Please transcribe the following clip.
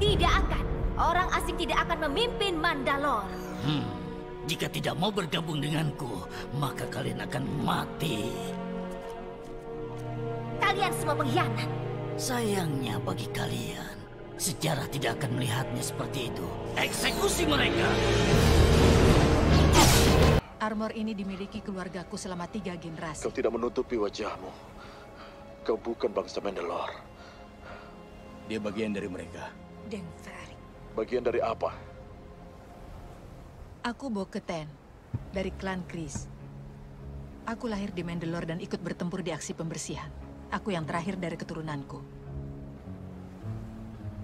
Tidak akan. Orang asing tidak akan memimpin Mandalore. Jika tidak mau bergabung denganku, maka kalian akan mati. Kalian semua pengkhianat. Sayangnya bagi kalian, sejarah tidak akan melihatnya seperti itu. Eksekusi mereka! Armor ini dimiliki keluargaku selama 3 generasi. Kau tidak menutupi wajahmu. Kau bukan bangsa Mandalore. Dia bagian dari mereka. Deng Ferry. Bagian dari apa? Aku Bo-Katan, dari klan Kryze. Aku lahir di Mandalore dan ikut bertempur di aksi pembersihan. Aku yang terakhir dari keturunanku.